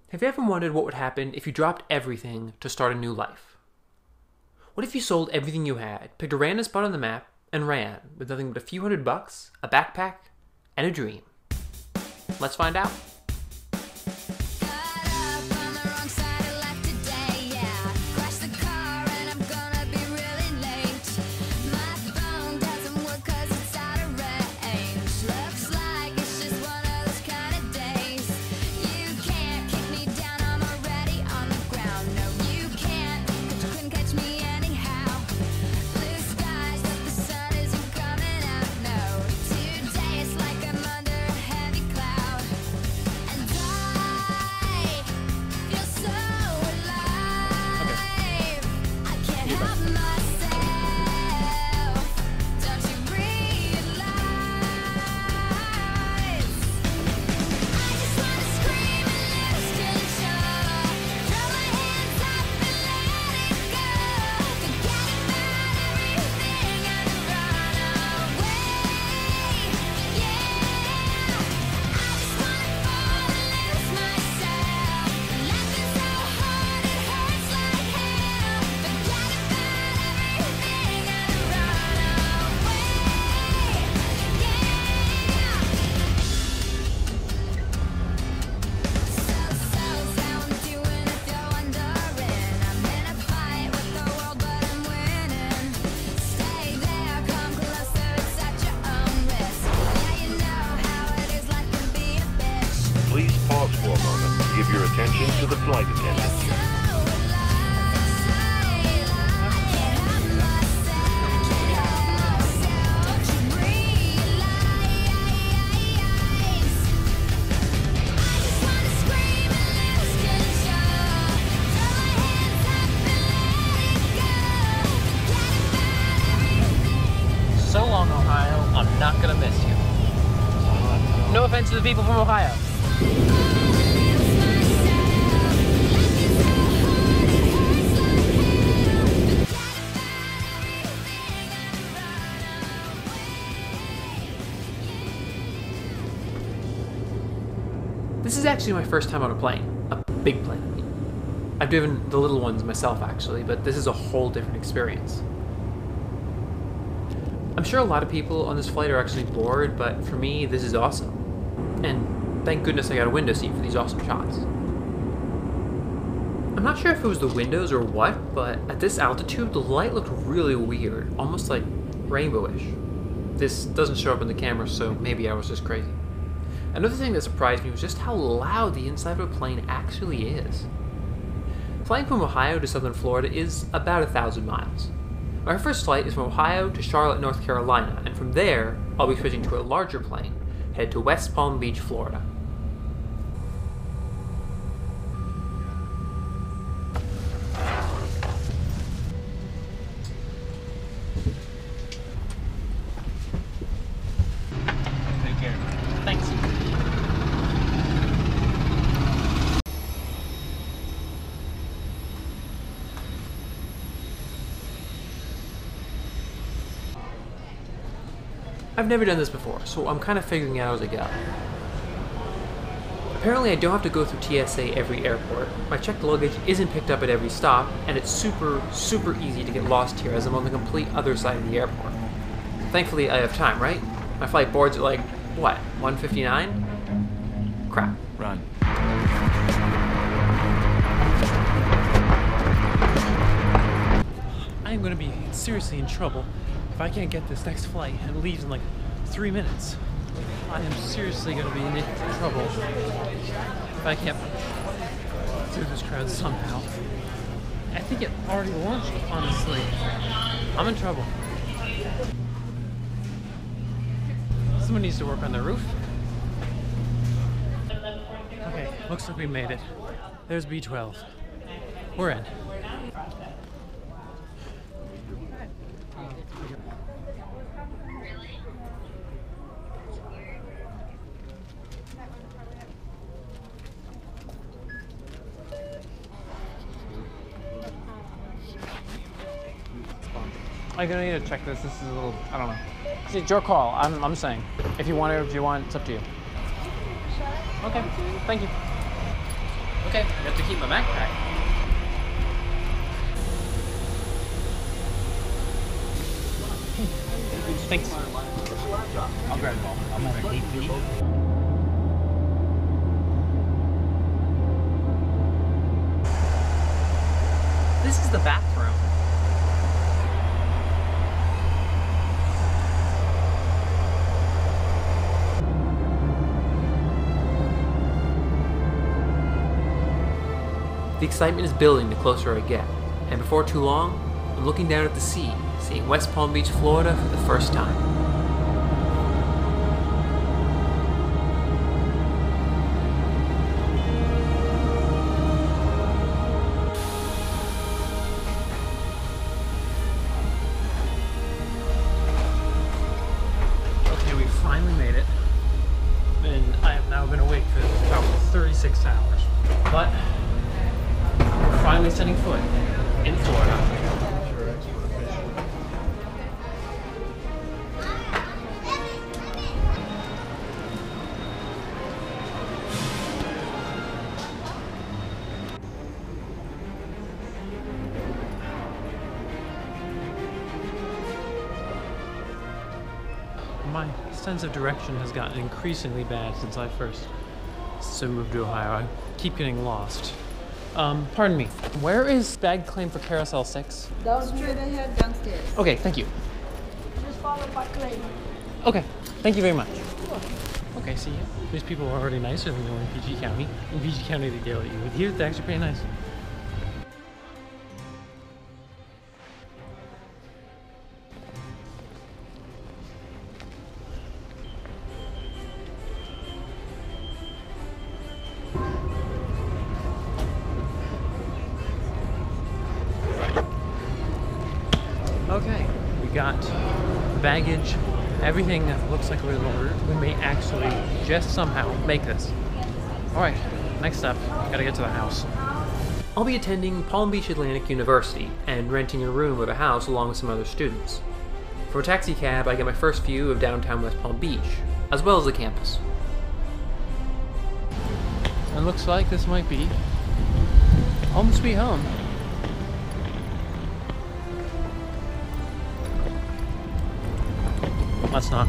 Have you ever wondered what would happen if you dropped everything to start a new life? What if you sold everything you had, picked a random spot on the map, and ran with nothing but a few $100, a backpack, and a dream? Let's find out. Please pause for a moment to give your attention to the flight attendants. So long, Ohio, I'm not gonna miss you. No offense to the people from Ohio. This is actually my first time on a plane. A big plane. I've driven the little ones myself actually, but this is a whole different experience. I'm sure a lot of people on this flight are actually bored, but for me, this is awesome. And thank goodness I got a window seat for these awesome shots. I'm not sure if it was the windows or what, but at this altitude, the light looked really weird, almost like rainbowish. This doesn't show up in the camera, so maybe I was just crazy. Another thing that surprised me was just how loud the inside of a plane actually is. Flying from Ohio to southern Florida is about 1,000 miles. My first flight is from Ohio to Charlotte, North Carolina, and from there, I'll be switching to a larger plane, headed to West Palm Beach, Florida. Take care. Thanks. I've never done this before, so I'm kind of figuring it out as I go. Apparently I don't have to go through TSA every airport, my checked luggage isn't picked up at every stop, and it's super easy to get lost here as I'm on the complete other side of the airport. Thankfully I have time, right? My flight boards at like, what, 1:59? Crap. Run. I am going to be seriously in trouble if I can't get this next flight and it leaves in like 3 minutes. I am seriously going to be in trouble if I can't through this crowd somehow. I think it already launched, honestly. I'm in trouble. Someone needs to work on their roof. Okay, looks like we made it. There's B12. We're in. I'm gonna need to check this. This is a little, I don't know. See, it's your call. I'm saying. If you want it, if you want, it's up to you. Okay, thank you. Okay, I have to keep my backpack. Thanks. I'll grab it all. I'm having 8 feet. This is the bathroom. The excitement is building the closer I get, and before too long, I'm looking down at the sea, seeing West Palm Beach, Florida for the first time. Okay, we finally made it. And I have now been awake for about 36 hours. But we're finally setting foot in Florida. My sense of direction has gotten increasingly bad since I moved to Ohio. I keep getting lost. Pardon me. Where is bag claim for Carousel 6? Down straight ahead, downstairs. Okay, thank you. Just follow by claim. Okay, thank you very much. Okay, see, these people are already nicer than they were in PG County. In PG County, they yell at you. But here, they're actually pretty nice. Okay, we got baggage, everything that looks like we've ordered. We may actually just somehow make this. Alright, next up, gotta get to the house. I'll be attending Palm Beach Atlantic University and renting a room of a house along with some other students. For a taxi cab, I get my first view of downtown West Palm Beach, as well as the campus. It looks like this might be home sweet home. Let's not.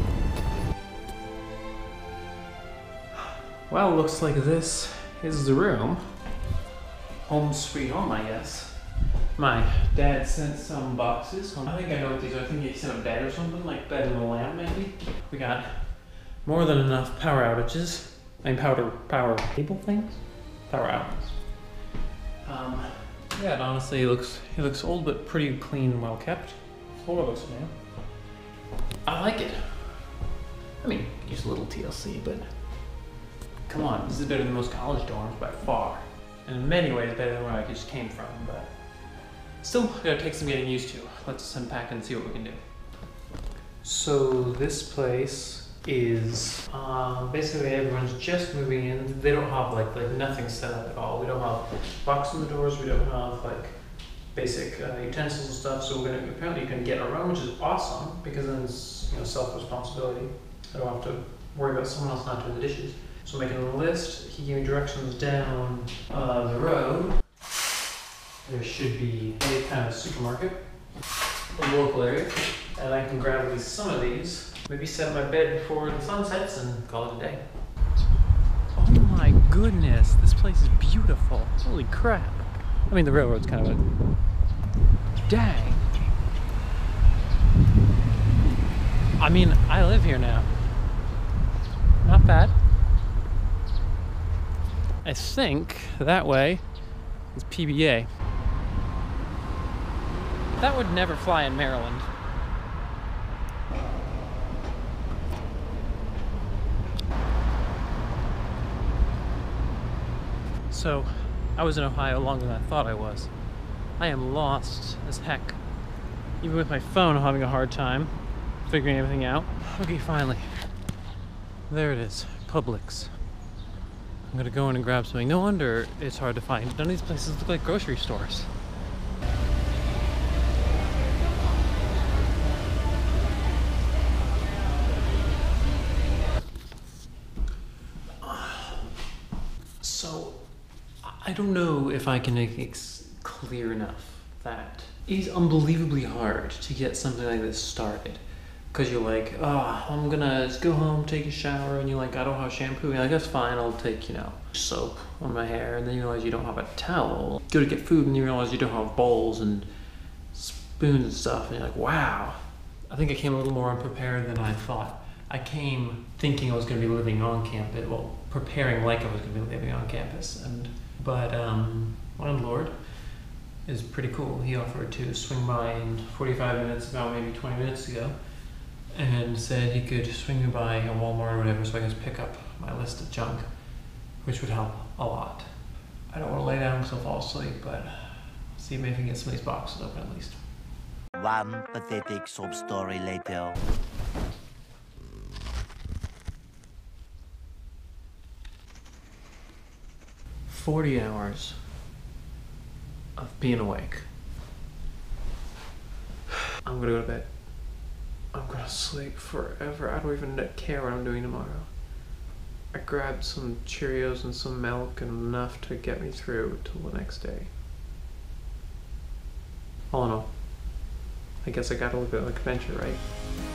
Well, looks like this is the room. Home sweet home, I guess. My dad sent some boxes. I think I know what these are. I think he sent a bed or something, like bed and a lamp maybe. We got more than enough power outages. I mean power cable things? Power outages. Yeah, and honestly, it looks old but pretty clean and well kept. Floor looks new. I like it. I mean, just a little TLC, but come on, this is better than most college dorms by far. And in many ways better than where I just came from, but still gotta take some getting used to. Let's unpack and see what we can do. So this place is basically everyone's just moving in. They don't have like nothing set up at all. We don't have locks on the doors. We don't have like basic utensils and stuff. So we're gonna apparently you can get our own, which is awesome because then it's self-responsibility. I don't have to worry about someone else not doing the dishes. So making a list. He gave me directions down the road. There should be a kind of supermarket in the local area, and I can grab at least some of these. Maybe set up my bed before the sun sets and call it a day. Oh my goodness, this place is beautiful. Holy crap. I mean, the railroad's kind of a... Dang. I mean, I live here now. Not bad. I think that way is PBA. That would never fly in Maryland. So, I was in Ohio longer than I thought I was. I am lost as heck. Even with my phone, I'm having a hard time figuring everything out. Okay, finally. There it is, Publix. I'm gonna go in and grab something. No wonder it's hard to find. None of these places look like grocery stores. So, I don't know if I can make it clear enough that it is unbelievably hard to get something like this started. Because you're like, oh, I'm gonna just go home, take a shower, and you're like, I don't have shampoo. And you're like, that's fine, I'll take, you know, soap on my hair. And then you realize you don't have a towel. Go to get food, and you realize you don't have bowls and spoons and stuff. And you're like, wow. I think I came a little more unprepared than I thought. I came thinking I was gonna be living on campus, well, preparing like I was gonna be living on campus. But landlord is pretty cool. He offered to swing by in 45 minutes, about maybe 20 minutes ago, and said he could swing me by a Walmart or whatever so I could pick up my list of junk, which would help a lot. I don't want to lay down because I'll fall asleep, but see if maybe I can get some of these boxes open at least. One pathetic sob story later. 40 hours of being awake. I'm gonna go to bed. I'm gonna sleep forever. I don't even care what I'm doing tomorrow. I grabbed some Cheerios and some milk and enough to get me through till the next day. All in all, I guess I got a little bit of adventure, right?